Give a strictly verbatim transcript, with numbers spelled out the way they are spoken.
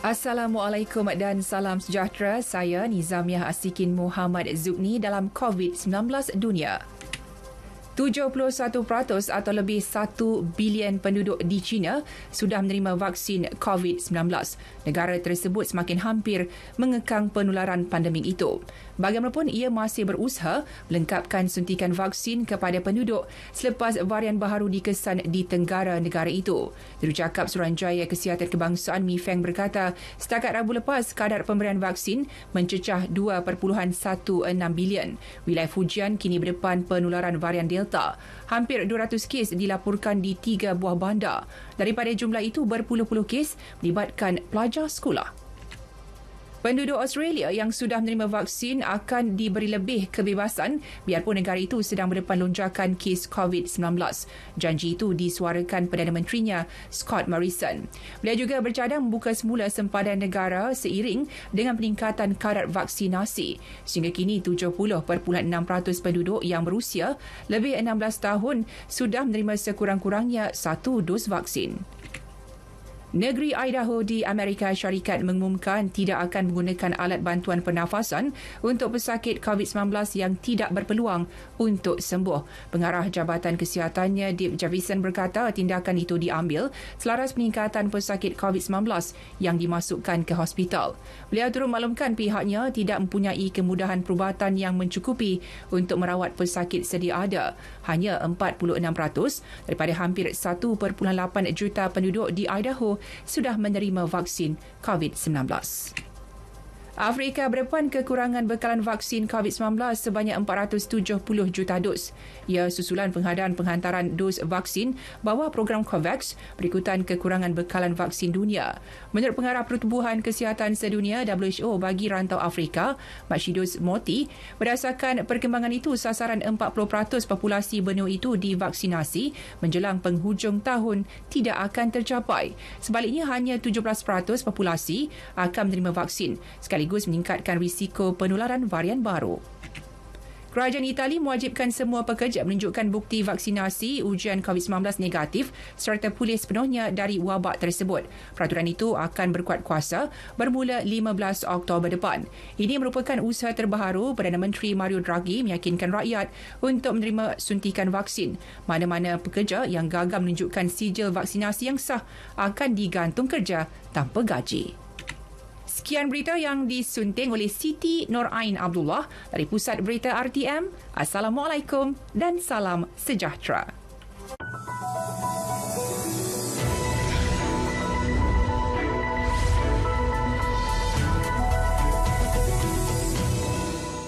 Assalamualaikum dan salam sejahtera. Saya Nizamiah Asikin Muhammad Zubni dalam COVID sembilan belas Dunia. tujuh puluh satu peratus atau lebih satu bilion penduduk di China sudah menerima vaksin COVID sembilan belas. Negara tersebut semakin hampir mengekang penularan pandemik itu. Bagaimanapun, ia masih berusaha melengkapkan suntikan vaksin kepada penduduk selepas varian baharu dikesan di tenggara negara itu. Jurucakap Suruhanjaya Kesihatan Kebangsaan Mi Feng berkata, setakat Rabu lepas, kadar pemberian vaksin mencecah dua perpuluhan enam belas bilion. Wilayah Fujian kini berdepan penularan varian Delta. Hampir dua ratus kes dilaporkan di tiga buah bandar. Daripada jumlah itu, berpuluh-puluh kes melibatkan pelajar sekolah. Penduduk Australia yang sudah menerima vaksin akan diberi lebih kebebasan biarpun negara itu sedang berdepan lonjakan kes COVID sembilan belas. Janji itu disuarakan Perdana Menterinya Scott Morrison. Beliau juga bercadang membuka semula sempadan negara seiring dengan peningkatan kadar vaksinasi. Sehingga kini tujuh puluh perpuluhan enam peratus penduduk yang berusia lebih enam belas tahun sudah menerima sekurang-kurangnya satu dos vaksin. Negeri Idaho di Amerika Syarikat mengumumkan tidak akan menggunakan alat bantuan pernafasan untuk pesakit COVID sembilan belas yang tidak berpeluang untuk sembuh. Pengarah Jabatan Kesihatannya, Dave Javison, berkata tindakan itu diambil selaras peningkatan pesakit COVID sembilan belas yang dimasukkan ke hospital. Beliau turut maklumkan pihaknya tidak mempunyai kemudahan perubatan yang mencukupi untuk merawat pesakit sedia ada. Hanya empat puluh enam peratus daripada hampir satu perpuluhan lapan juta penduduk di Idaho sudah menerima vaksin COVID sembilan belas. Afrika berdepan kekurangan bekalan vaksin COVID sembilan belas sebanyak empat ratus tujuh puluh juta dos. Ia susulan penghadaan penghantaran dos vaksin bawah program COVAX berikutan kekurangan bekalan vaksin dunia. Menurut Pengarah Pertubuhan Kesihatan Sedunia W H O bagi rantau Afrika, Matshidiso Moeti, berdasarkan perkembangan itu, sasaran empat puluh peratus populasi benua itu divaksinasi menjelang penghujung tahun tidak akan tercapai. Sebaliknya, hanya tujuh belas peratus populasi akan menerima vaksin, sekali meningkatkan risiko penularan varian baru. Kerajaan Itali mewajibkan semua pekerja menunjukkan bukti vaksinasi ujian COVID sembilan belas negatif serta pulih sepenuhnya dari wabak tersebut. Peraturan itu akan berkuat kuasa bermula lima belas Oktober depan. Ini merupakan usaha terbaru Perdana Menteri Mario Draghi meyakinkan rakyat untuk menerima suntikan vaksin. Mana-mana pekerja yang gagal menunjukkan sijil vaksinasi yang sah akan digantung kerja tanpa gaji. Sekian berita yang disunting oleh Siti Norain Abdullah dari Pusat Berita R T M. Assalamualaikum dan salam sejahtera.